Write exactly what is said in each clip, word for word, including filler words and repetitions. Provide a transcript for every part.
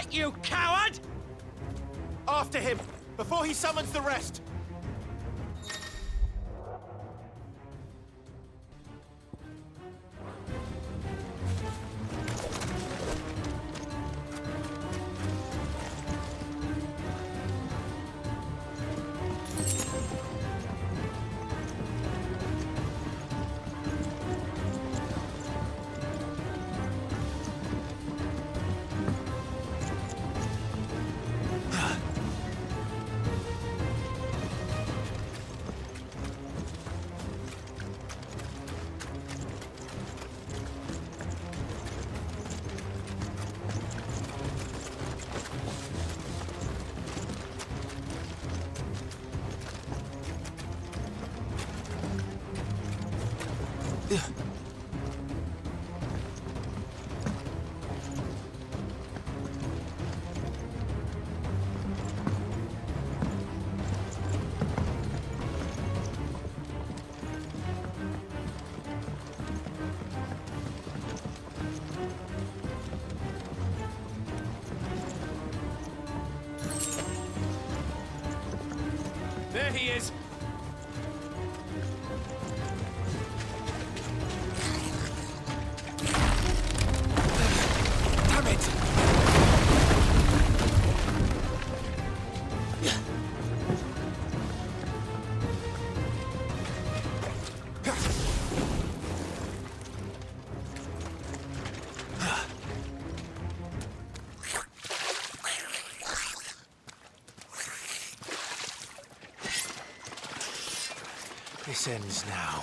you coward! After him, before he summons the rest! There he is! Damn it! This ends now.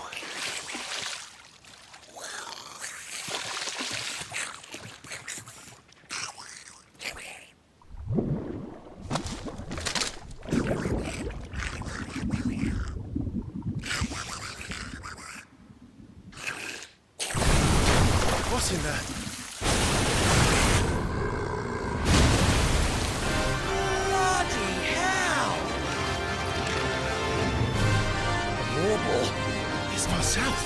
What's in there? It's far south.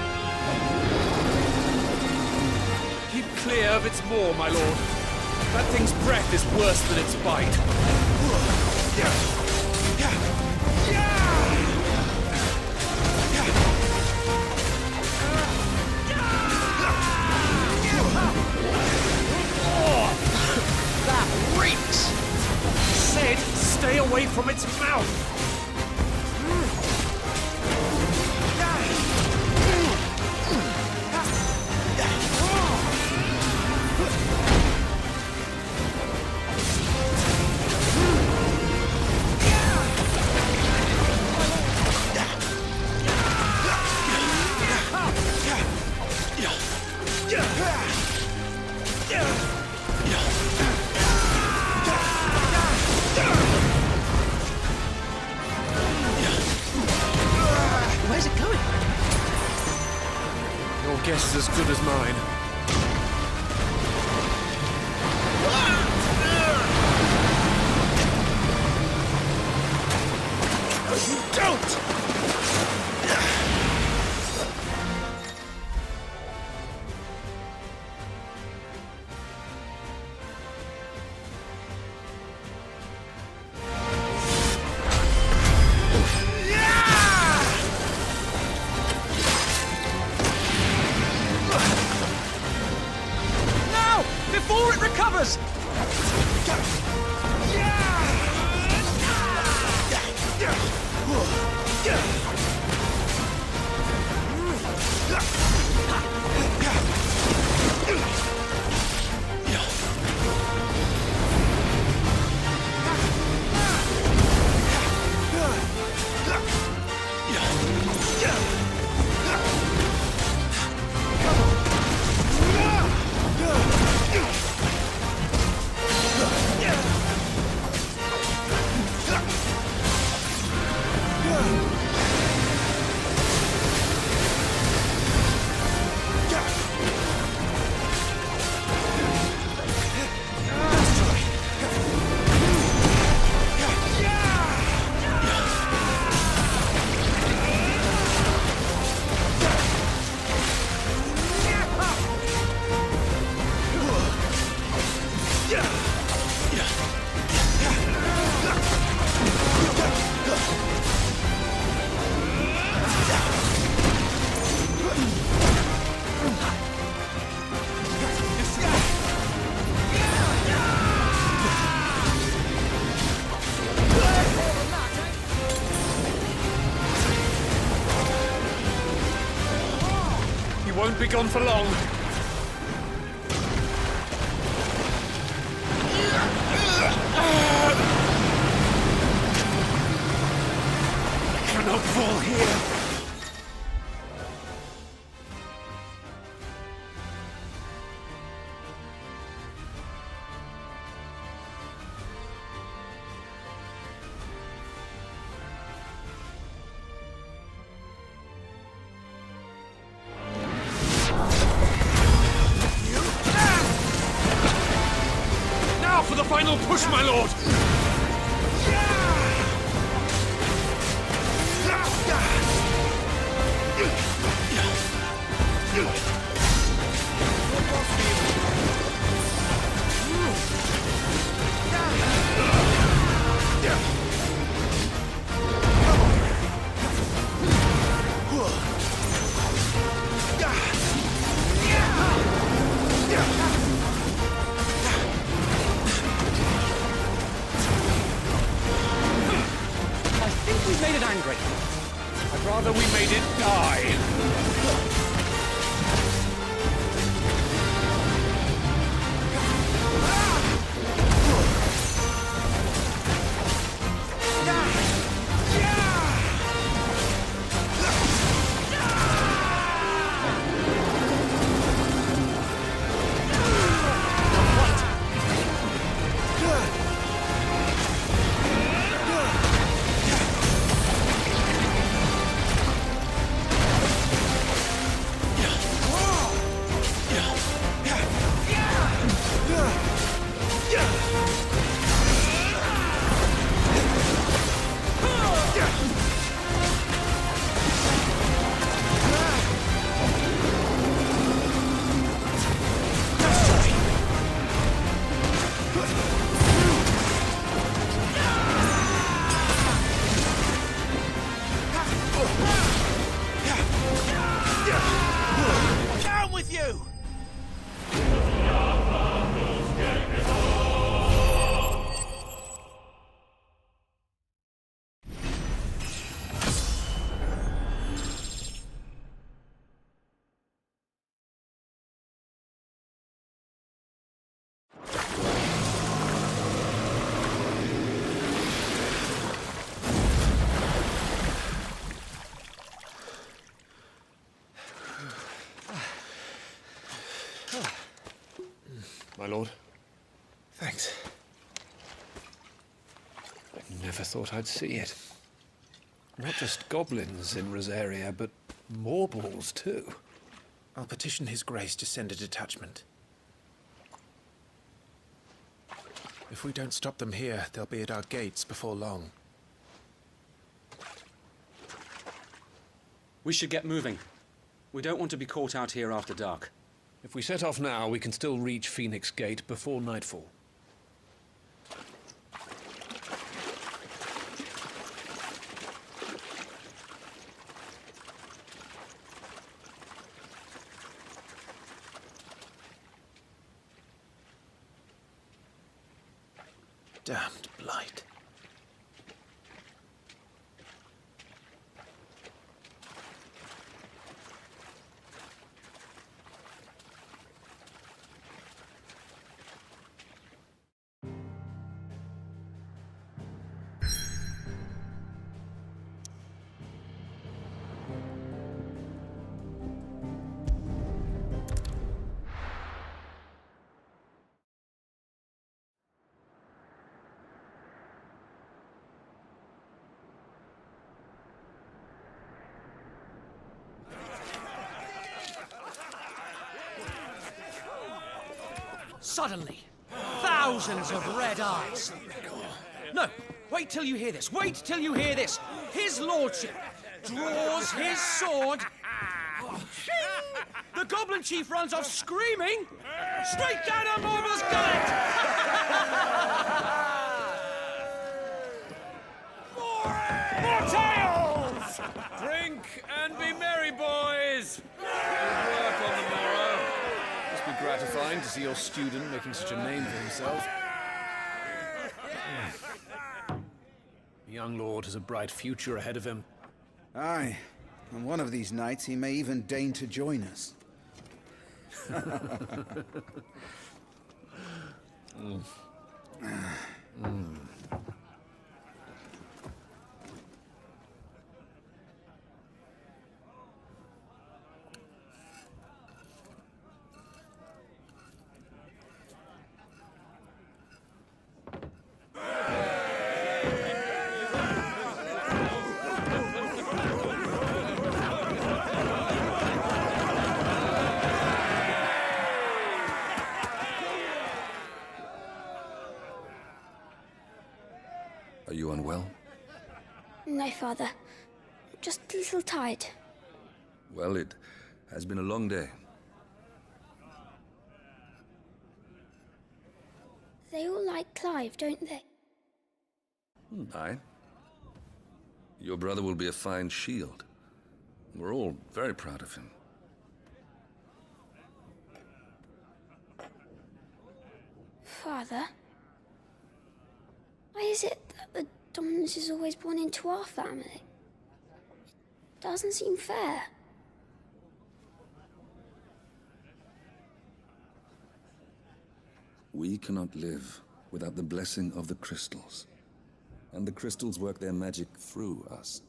Keep clear of its maw, my lord. That thing's breath is worse than its bite. That reeks! Said, stay away from its mouth! Where's it going? Your guess is as good as mine. You don't! Before it recovers! Yeah! won't be gone for long. I cannot fall here. For the final push, my lord! We made it angry. I'd rather we made it die. Down with you! My lord. Thanks. I never thought I'd see it. Not just goblins in Rosaria, but Morbles too. I'll petition His Grace to send a detachment. If we don't stop them here, they'll be at our gates before long. We should get moving. We don't want to be caught out here after dark. If we set off now, we can still reach Phoenix Gate before nightfall. Damned blight. Suddenly, thousands of red eyes. No, wait till you hear this. Wait till you hear this. His lordship draws his sword. The goblin chief runs off screaming, straight down a Morble's gullet. More tales! Drink and be merry, boys! Good work on the morrow. Must be gratifying to see your student making such a name for himself. The young lord has a bright future ahead of him. Aye, and one of these nights he may even deign to join us. mm. Mm. Are you unwell? No, Father. Just a little tired. Well, it has been a long day. They all like Clive, don't they? Hmm. Aye. Your brother will be a fine shield. We're all very proud of him. Father? Why is it that the dominance is always born into our family? It doesn't seem fair. We cannot live without the blessing of the crystals. And the crystals work their magic through us.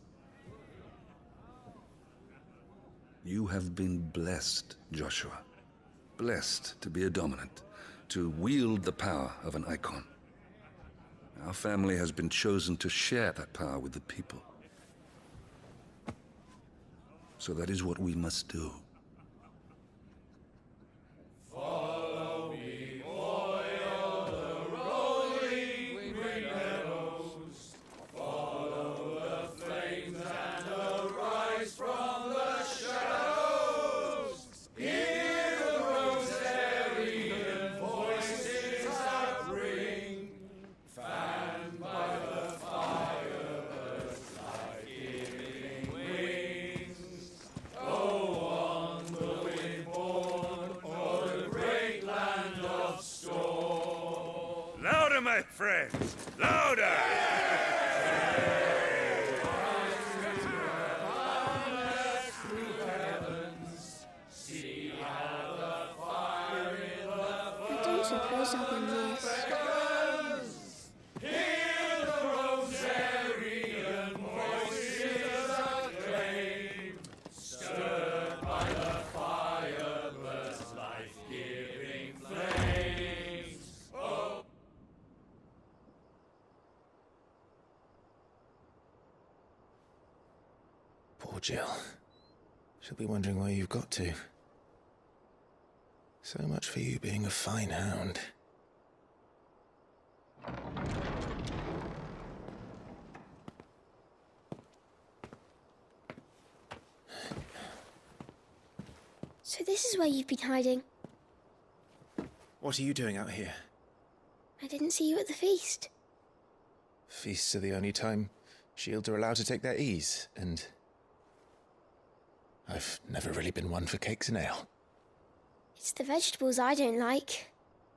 You have been blessed, Joshua. Blessed to be a dominant, to wield the power of an icon. Our family has been chosen to share that power with the people. So that is what we must do. Follow me, boy, the rolling green meadows. Follow the flames and arise from the shadows. Hear the Rosarian voices that ring. Fanned by the fire, birds like giving wings. Go on, the wind-born, o'er the great land of storm. Louder, my friends! Louder! See how the fire in the I don't suppose I'll be missed. Hear the Rosarian voices acclaim, stirred by the fire, birds' life-giving flames. Oh. Poor Jill. She'll be wondering where you've got to. So much for you being a fine hound. So this is where you've been hiding. What are you doing out here? I didn't see you at the feast. Feasts are the only time shields are allowed to take their ease, and I've never really been one for cakes and ale. It's the vegetables I don't like.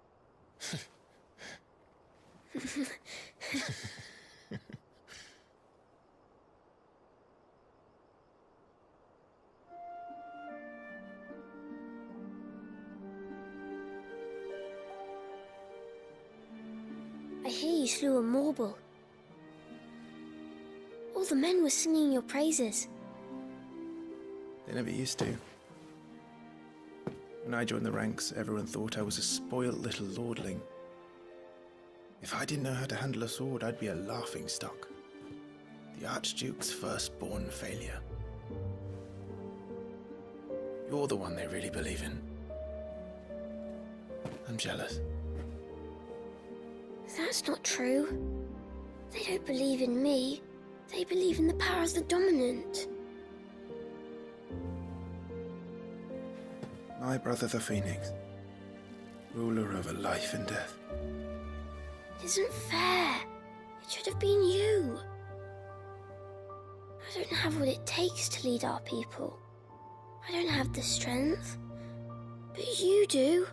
I hear you slew a Morble. All the men were singing your praises. They never used to. When I joined the ranks, everyone thought I was a spoilt little lordling. If I didn't know how to handle a sword, I'd be a laughingstock. The Archduke's firstborn failure. You're the one they really believe in. I'm jealous. That's not true. They don't believe in me. They believe in the power of the dominant. My brother the Phoenix, ruler over life and death. It isn't fair. It should have been you. I don't have what it takes to lead our people. I don't have the strength. But you do.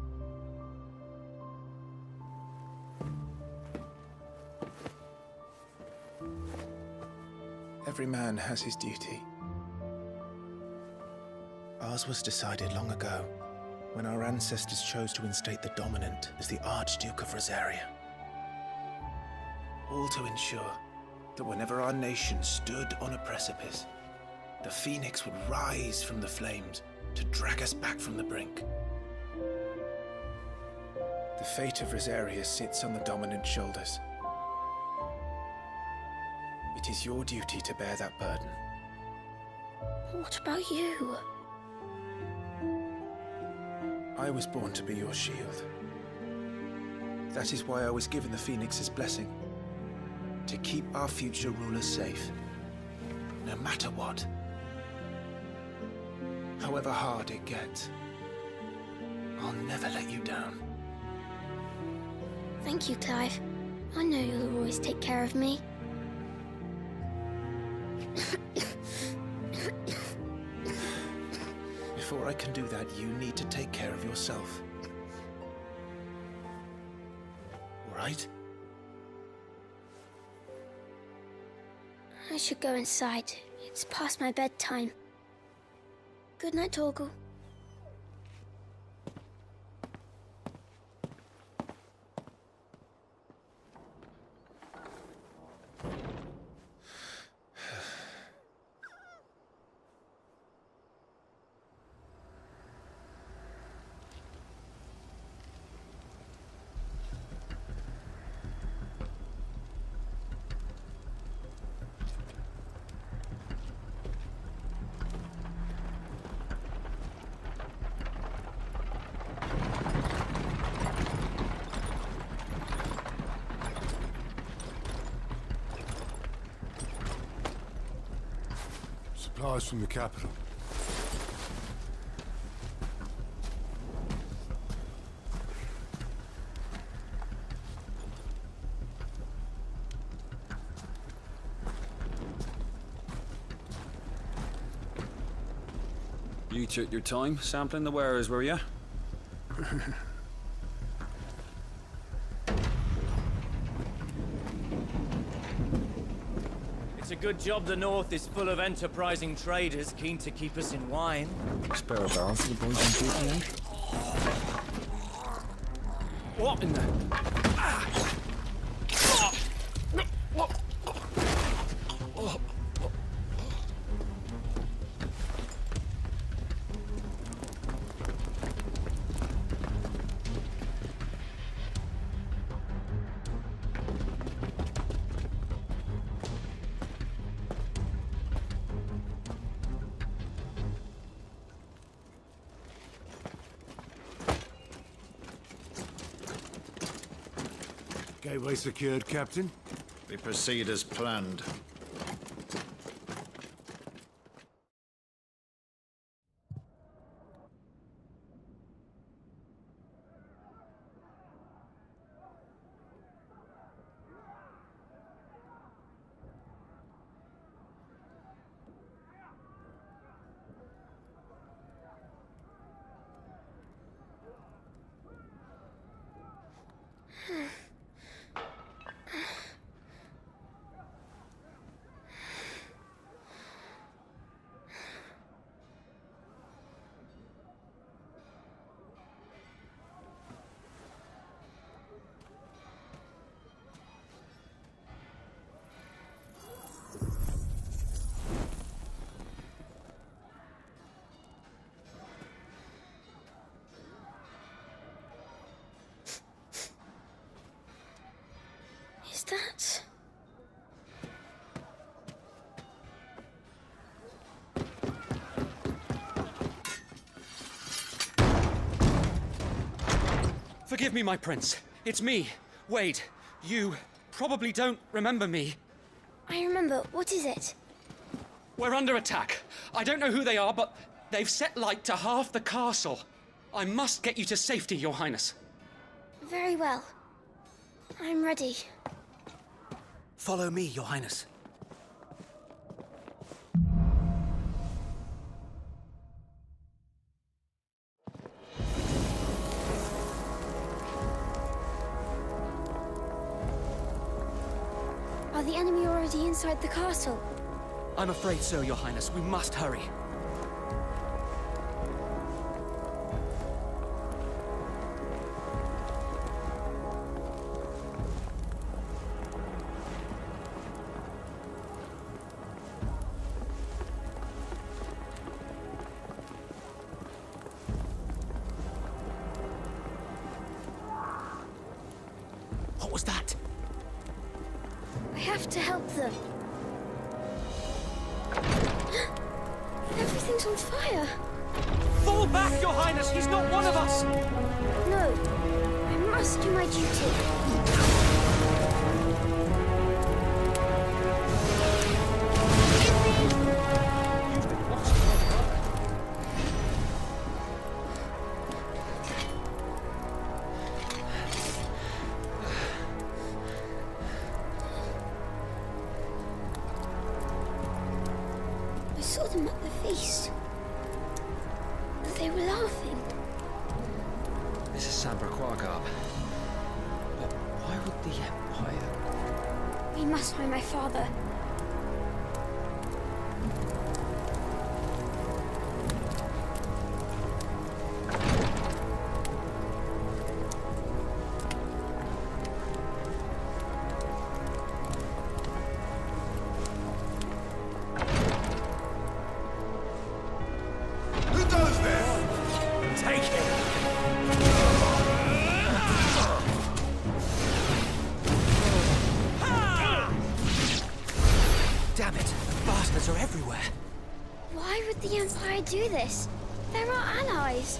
Every man has his duty. Ours was decided long ago. when our ancestors chose to instate the dominant as the Archduke of Rosaria. All to ensure that whenever our nation stood on a precipice, the Phoenix would rise from the flames to drag us back from the brink. The fate of Rosaria sits on the dominant's shoulders. It is your duty to bear that burden. What about you? I was born to be your shield. That is why I was given the Phoenix's blessing. To keep our future rulers safe. No matter what. However hard it gets. I'll never let you down. Thank you, Clive. I know you'll always take care of me. Before I can do that, you need to take care of yourself. All right? I should go inside. It's past my bedtime. Good night, Torgal. Supplies from the capital. You took your time sampling the wares, were you? It's a good job the North is full of enterprising traders keen to keep us in wine. Spare a barrel for the boys on duty, eh? What in the... Ah! Gateway secured, Captain. We proceed as planned. Is that... Forgive me, my prince. It's me, Wade. You probably don't remember me. I remember. What is it? We're under attack. I don't know who they are, but they've set light to half the castle. I must get you to safety, Your Highness. Very well. I'm ready. Follow me, Your Highness. Are the enemy already inside the castle? I'm afraid so, Your Highness. We must hurry. was that? I have to help them. Everything's on fire. Fall back, Your Highness! He's not one of us! No, I must do my duty. I saw them at the feast. They were laughing. This is Sambra Quagab. But why would the Empire... We must find my father. Damn it! The bastards are everywhere! Why would the Empire do this? They're our allies.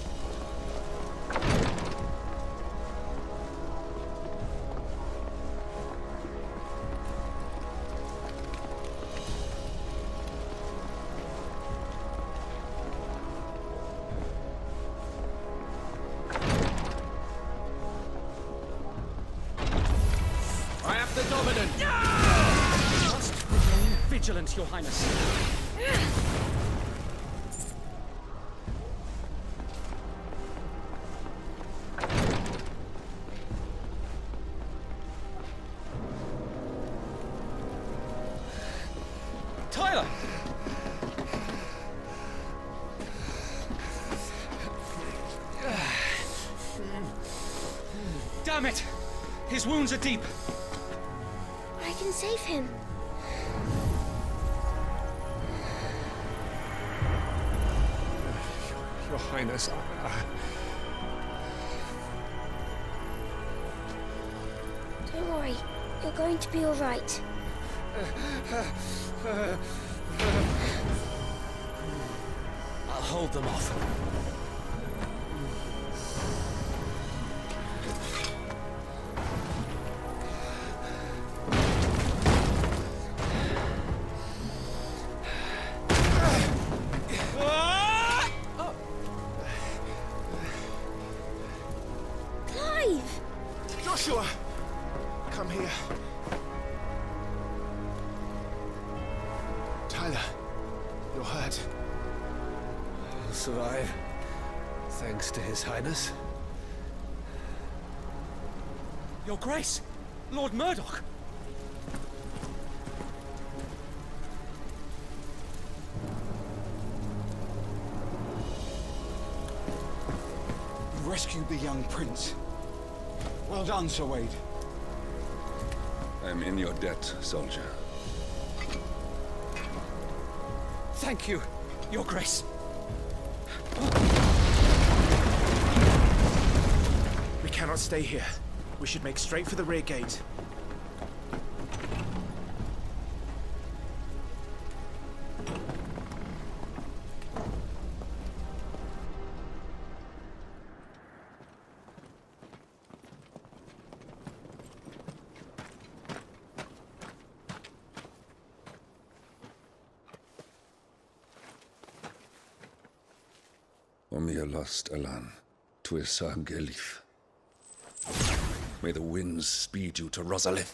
I am the dominant! You must remain vigilant, Your Highness. Tyler! Damn it! His wounds are deep. I can save him. Your Highness, I, I... Don't worry. You're going to be all right. I'll hold them off. Clive! Joshua! Come here. Tyler, you're hurt. I'll survive. Thanks to His Highness. Your Grace! Lord Murdoch! You rescued the young prince. Well done, Sir Wade. I'm in your debt, soldier. Thank you, Your Grace. We cannot stay here. We should make straight for the rear gate. Omia lost Alan, Tuisa Gelith. May the winds speed you to Rosalith.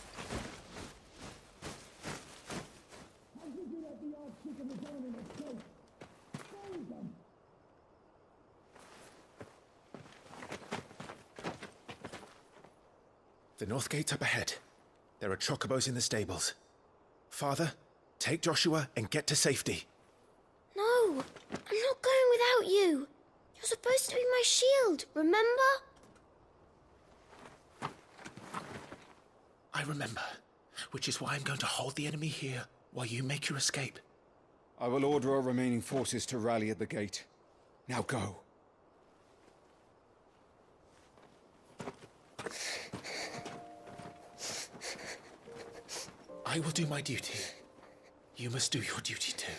The north gate's up ahead. There are chocobos in the stables. Father, take Joshua and get to safety. No, I'm not going without you. You're supposed to be my shield, remember? I remember, which is why I'm going to hold the enemy here while you make your escape. I will order our remaining forces to rally at the gate. Now go. I will do my duty. You must do your duty too.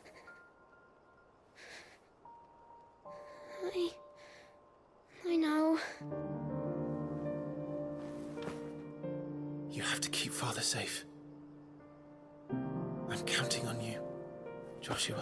I... I know. You have to keep Father safe. I'm counting on you, Joshua.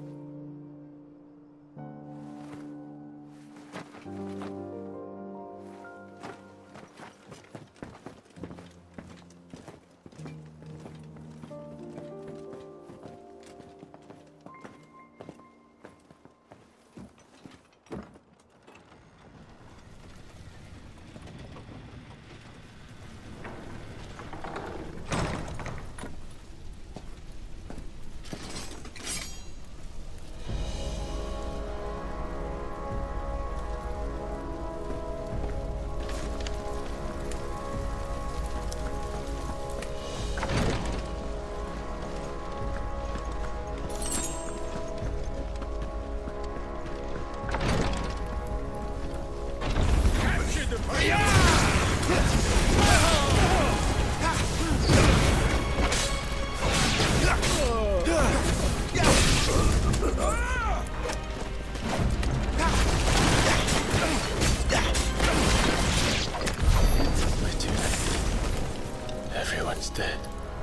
Everyone's dead.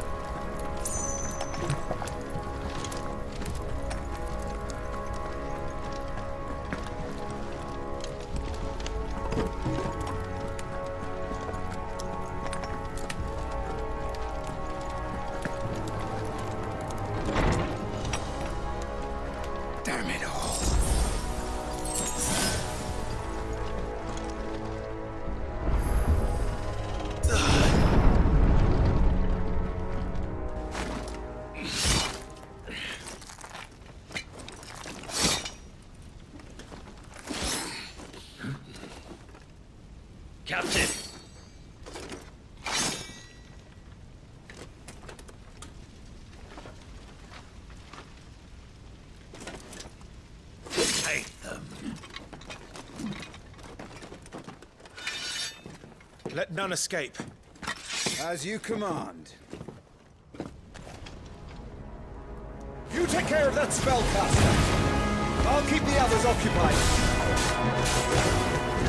Damn it all. Captain! Take them. Let none escape. As you command. You take care of that spellcaster. I'll keep the others occupied.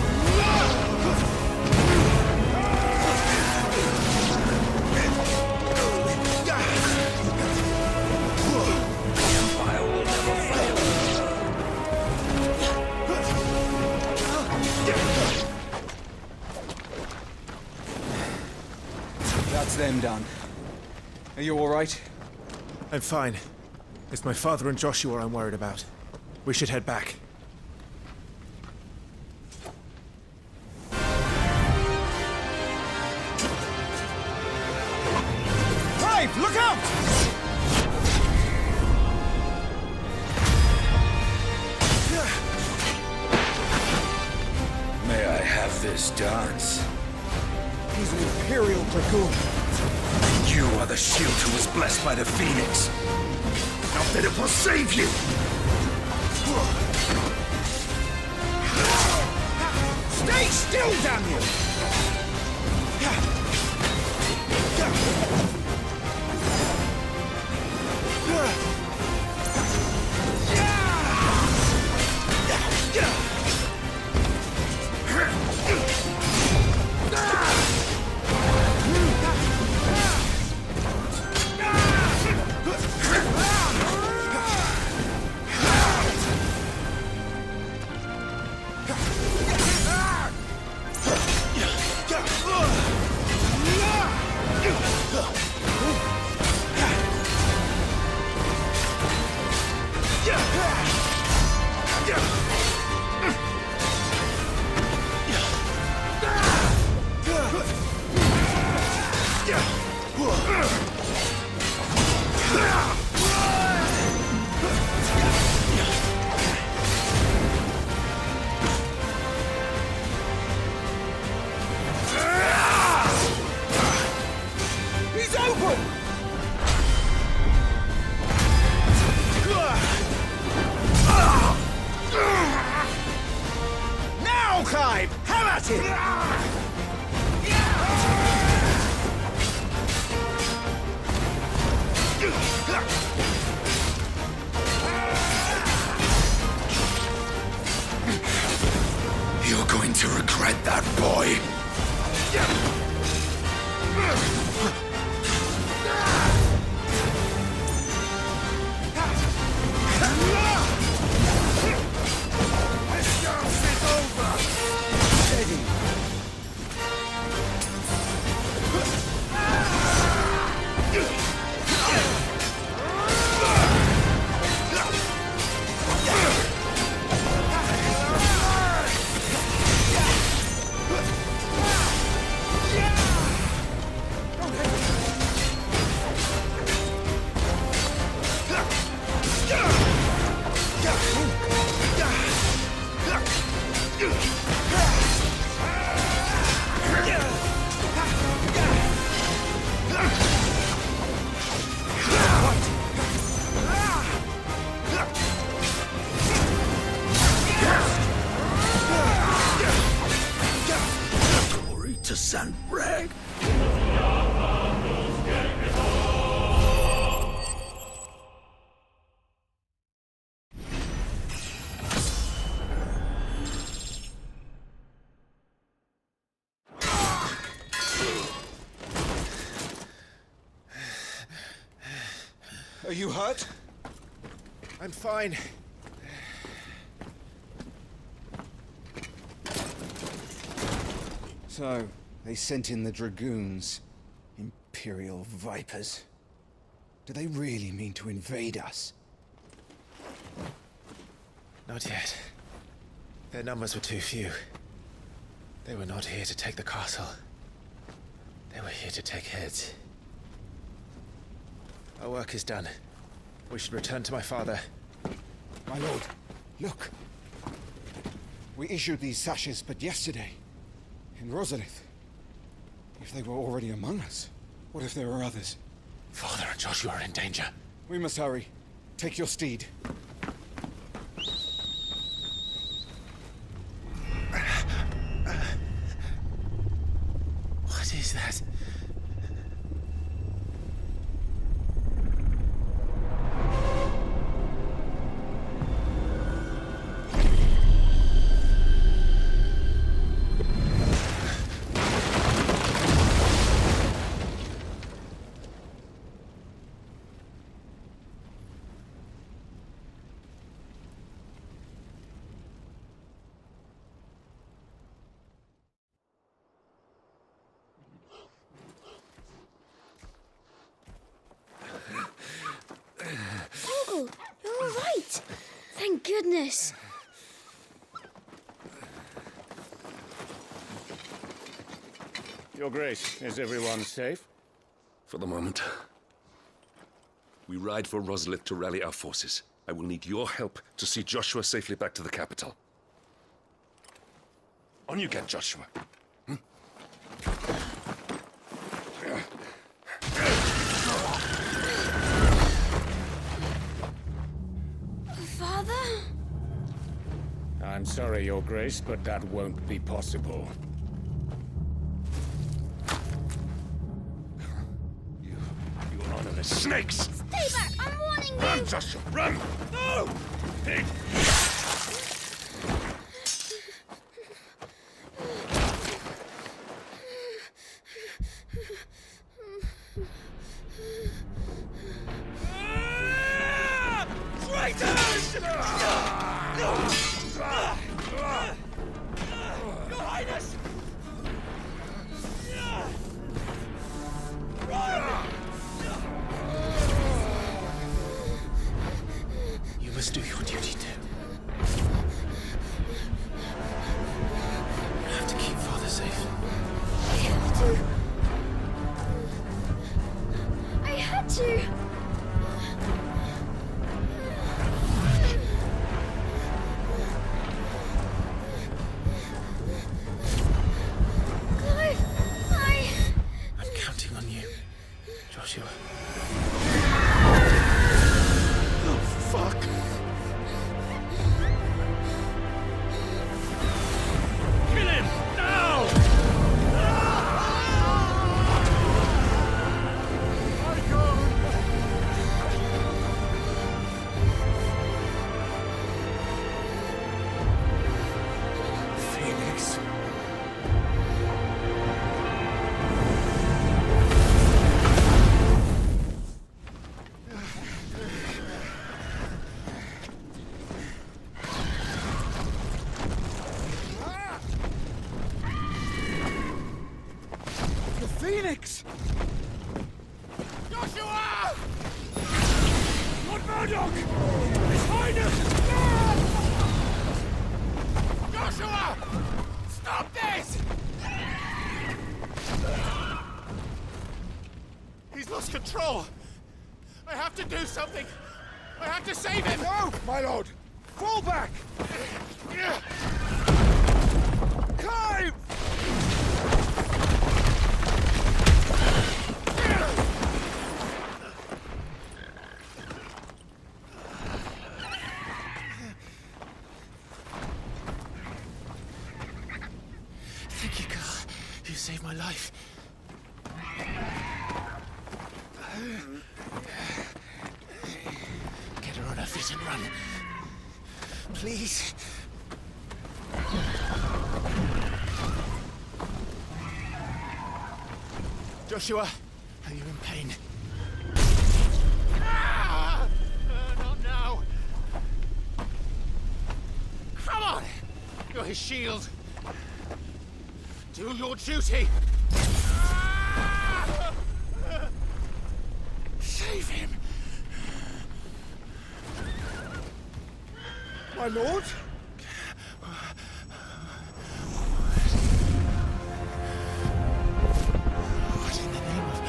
That's them done. Are you all right? I'm fine. It's my father and Joshua I'm worried about. We should head back. Clive, look out! May I have this dance? He's an Imperial Dragoon. You are the shield who was blessed by the Phoenix. Now that it will save you! Stay still, damn you! He's open! Now, Clive! Have at it! Are you hurt? I'm fine. So, they sent in the Dragoons. Imperial Vipers. Do they really mean to invade us? Not yet. Their numbers were too few. They were not here to take the castle. They were here to take heads. Our work is done. We should return to my father. My lord, look. We issued these sashes but yesterday. In Rosalith. If they were already among us, what if there are others? Father and Joshua are in danger. We must hurry. Take your steed. What is that? Uncle, you're all right. Thank goodness. Your Grace, is everyone safe? For the moment. We ride for Rosalith to rally our forces. I will need your help to see Joshua safely back to the capital. On you get, Joshua. Hmm? Father? I'm sorry, Your Grace, but that won't be possible. You... you honorless snakes! Stay back! I'm warning you! Run, Joshua, run! No! Hey. Traitors! Your Highness! You must do your duty too. You have to keep Father safe. I have to. I had to. Clive, I... I'm counting on you, Joshua. Oh, fuck! Kill him! Now! Phoenix. The Phoenix! Joshua! Lord Murdoch! His Highness! Joshua! Stop this! He's lost control. I have to do something. I have to save him. No, my lord! Fall back! Clive! Thank you, Carl. You saved my life. Get her on her feet and run. Please. Joshua, are you in pain? Ah! his shield. Do your duty. Save him. My lord? What in the name of...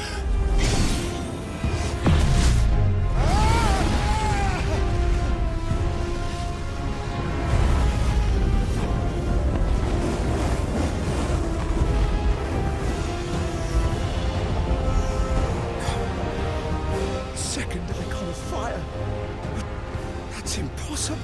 Second icon of fire. That's impossible.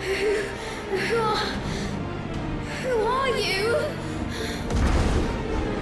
Who are, who are you?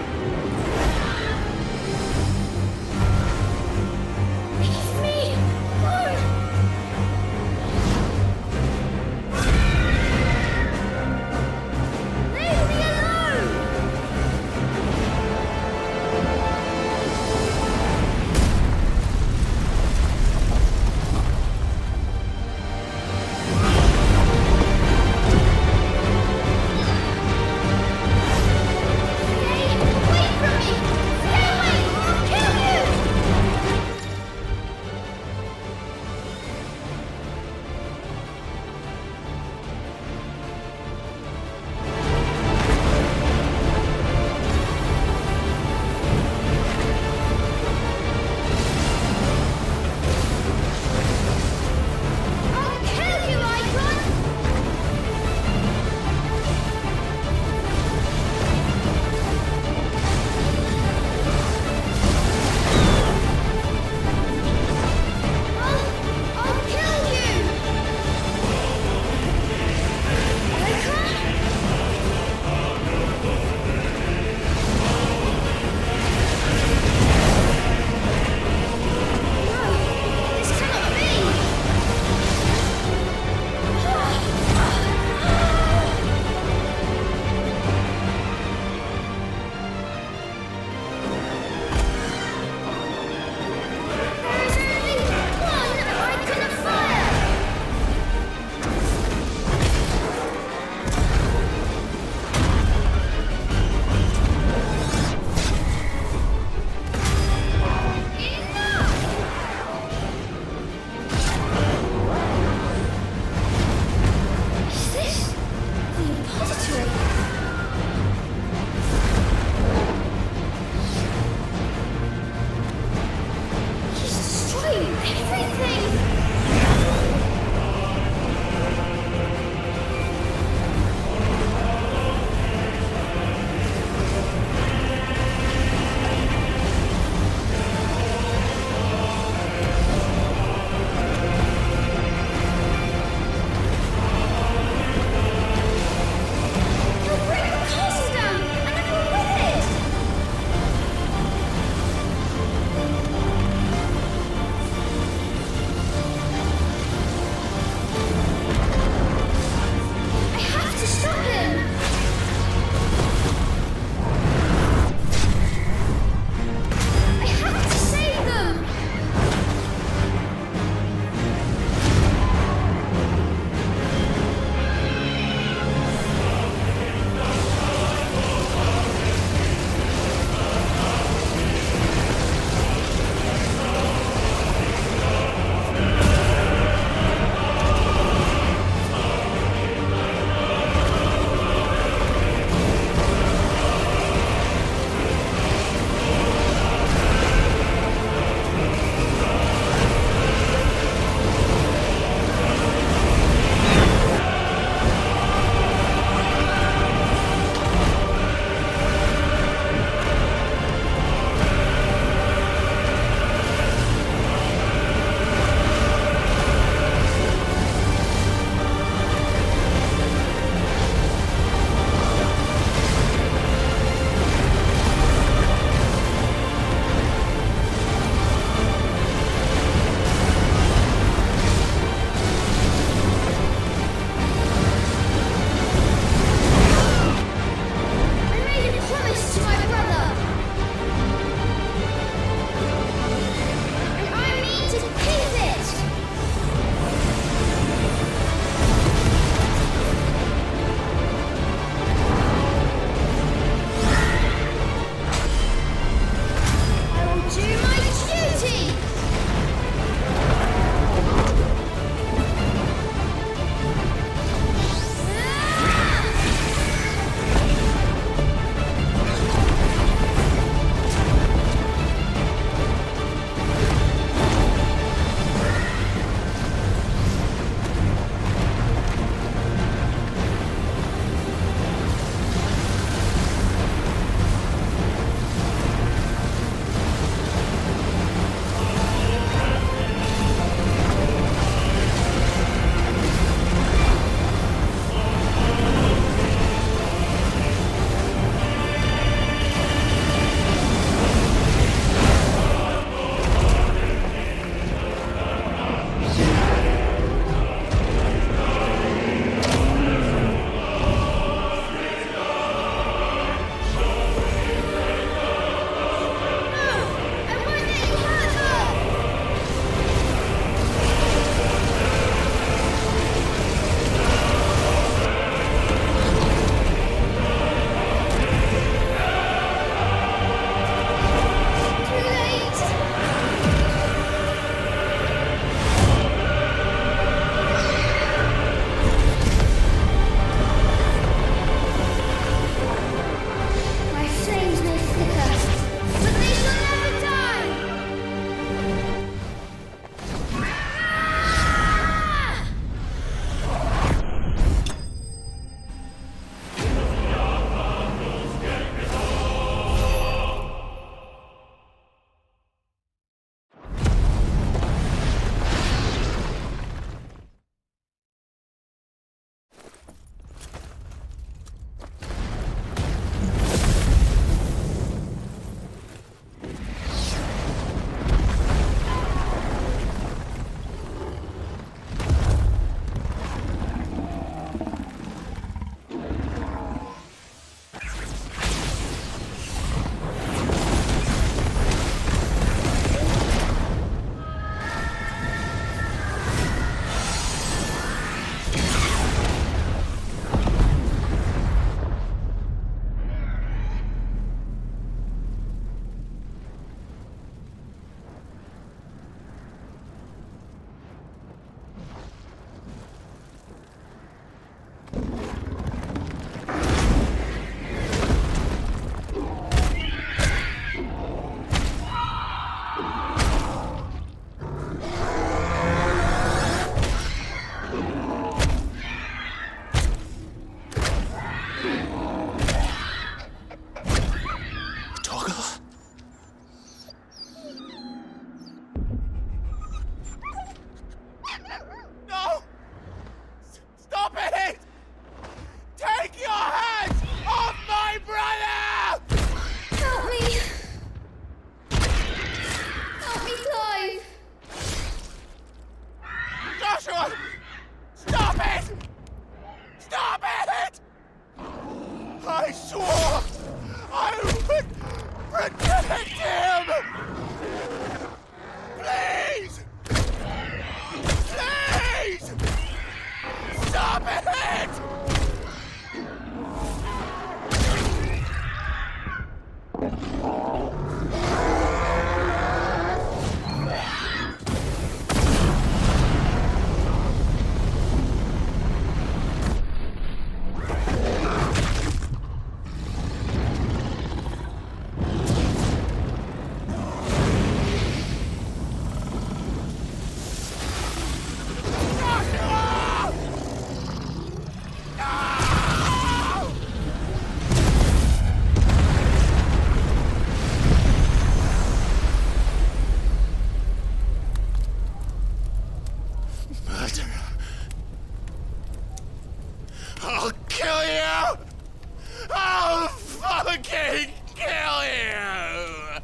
I'll kill you! I'll fucking kill you!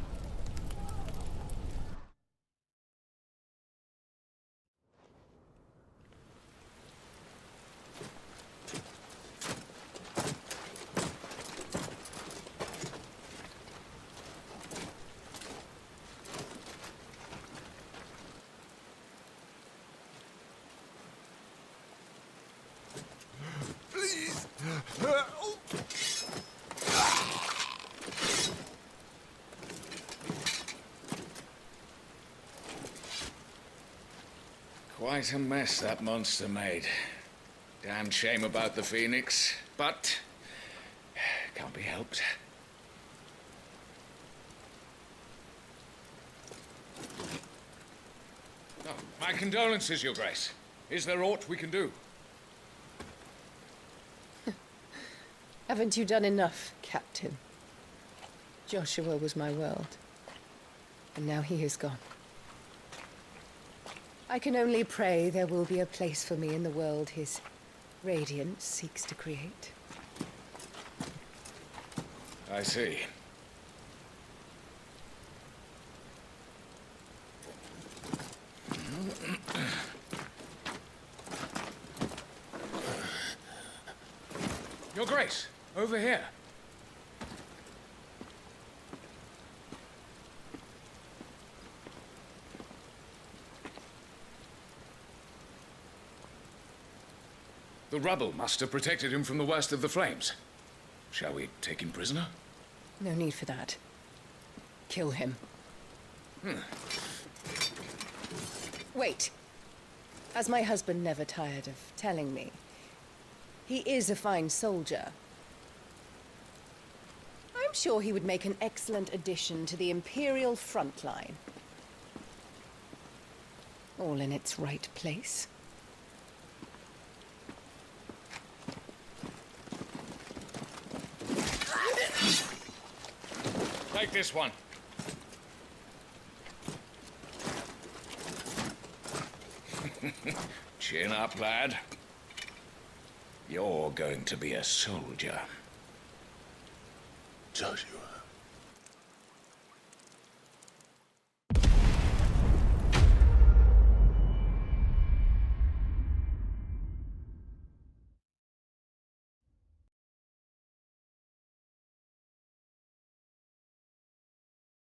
Please! Quite a mess that monster made. Damn shame about the Phoenix, but can't be helped. Oh, my condolences, Your Grace. Is there aught we can do? Haven't you done enough, Captain? Joshua was my world, and now he is gone. I can only pray there will be a place for me in the world his radiance seeks to create. I see. Your Grace, over here. The rubble must have protected him from the worst of the flames. Shall we take him prisoner? No need for that. Kill him. Hmm. Wait. As my husband never tired of telling me, he is a fine soldier. I'm sure he would make an excellent addition to the Imperial front line. All in its right place. Take this one. Chin up, lad. You're going to be a soldier. Joshua.